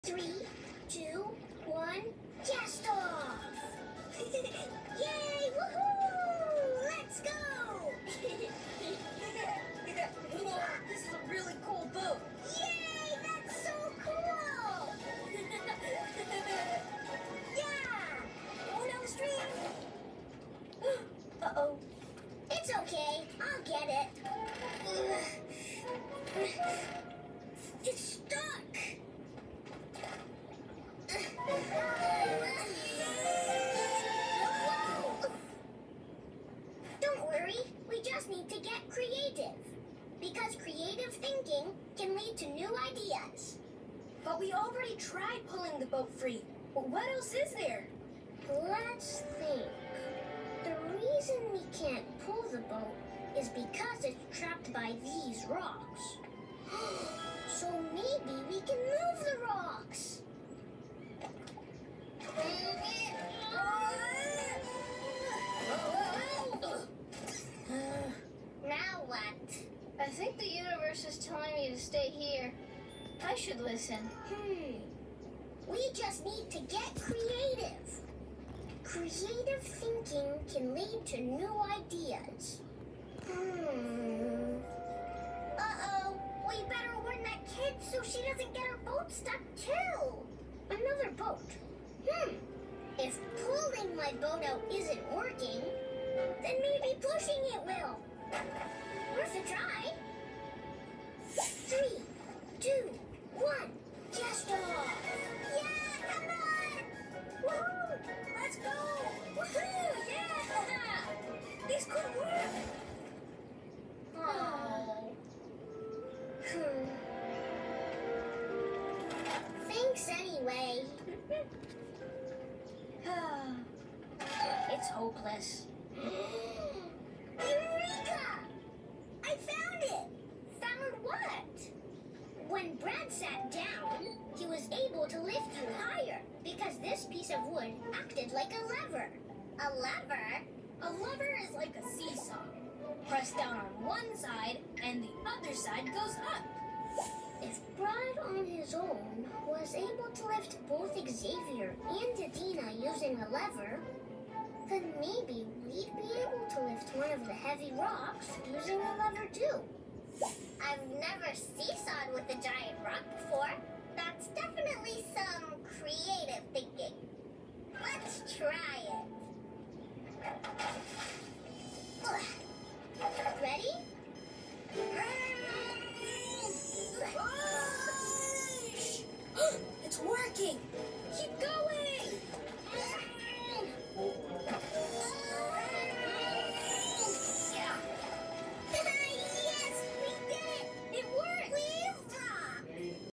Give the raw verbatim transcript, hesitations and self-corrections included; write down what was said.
Three, two, one, cast off! Yay! Woohoo! Let's go! This is a really cool boat. Yay! That's so cool! Yeah! Going down the stream. Uh-oh. It's okay. I'll get it. It's stuck! Don't worry, we just need to get creative. Because creative thinking can lead to new ideas. But we already tried pulling the boat free. What else is there? Let's think. The reason we can't pull the boat is because it's trapped by these rocks. So maybe we can move the rocks. Now what? I think the universe is telling me to stay here. I should listen. Hmm. We just need to get creative. Creative thinking can lead to new ideas. Hmm. Uh-oh. We better warn that kid so she doesn't get her boat stuck too. Another boat. Hmm. If pulling my boat out isn't working, then maybe pushing it will. Worth a try. Three, two, one, cast off. Yeah, come on! Woohoo! Let's go! Woohoo! Yeah! This could work. Oh. Hmm. Thanks anyway. It's hopeless. Eureka! I found it! Found what? When Brad sat down, he was able to lift you higher because this piece of wood acted like a lever. A lever? A lever is like a seesaw. Press down on one side and the other side goes up. If Brad on his own was able to lift both Xavier and Adina using a lever, then maybe we'd be able to lift one of the heavy rocks using a lever too. I've never seesawed with a giant rock before. That's definitely some creative thinking. Let's try it. Ready? It's working. Keep going!